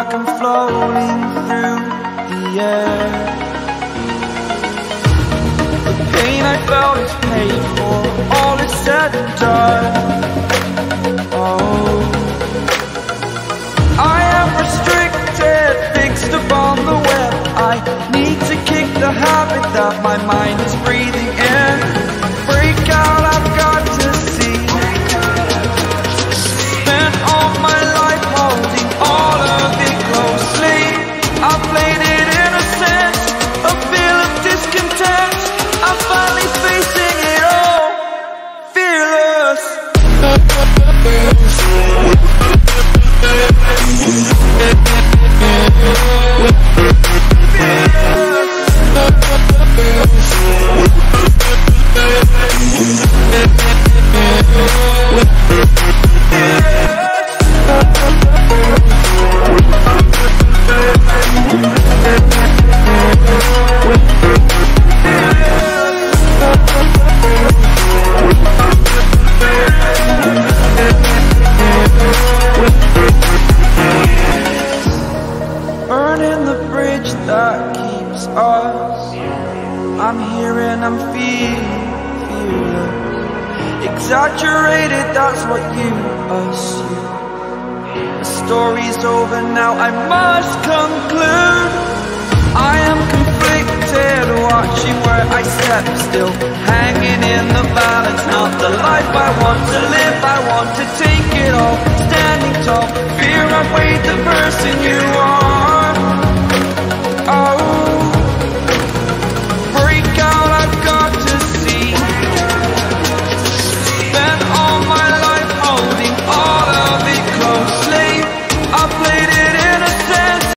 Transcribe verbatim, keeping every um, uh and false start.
like I'm floating through the air. The pain I felt is paid for, all is said and done. Oh, I am restricted, fixed upon the web. I need to kick the habit that my mind is breathing in. Break out, I've got to see. Spent all my life holding all of it closely. I played it innocent, a feel of discontent. I'm finally facing it all, fearless. Burning the bridge that keeps us. I'm here and I'm feeling, feeling exaggerated, that's what you assume. The story's over now, I must conclude. I am conflicted, watching where I step still.